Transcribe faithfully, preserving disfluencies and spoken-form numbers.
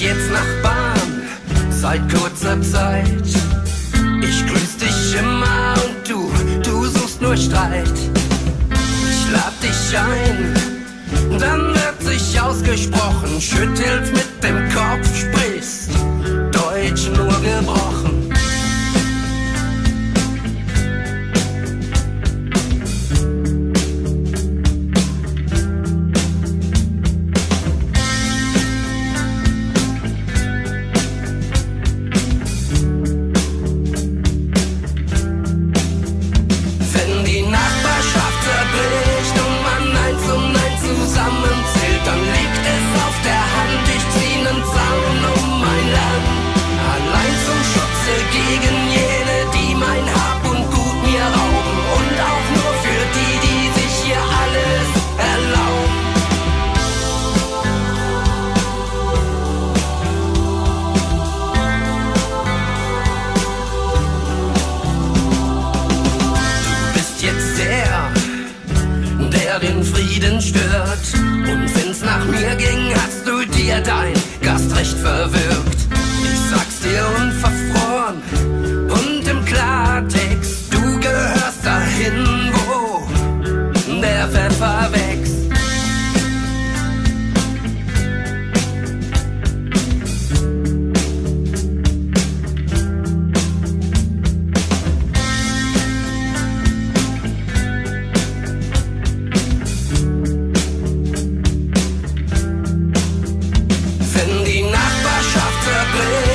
jetzt Nachbarn seit kurzer Zeit. Ich grüß dich immer und du, du suchst nur Streit. Ich lad dich ein, dann wird sich ausgesprochen, schüttelst mit dem Kopf, sprichst Deutsch nur gebrochen. Dein Gastrecht verwirkt. Ich sag's dir unverfroren und im Klartext, du gehörst dahin, wo der Pfeffer wächst. Wenn die Nachbarschaft zerbricht